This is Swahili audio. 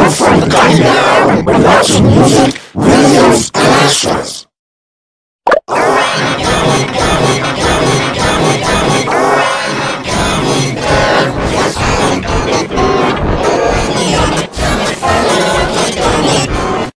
from the guys now, we're watching music, videos,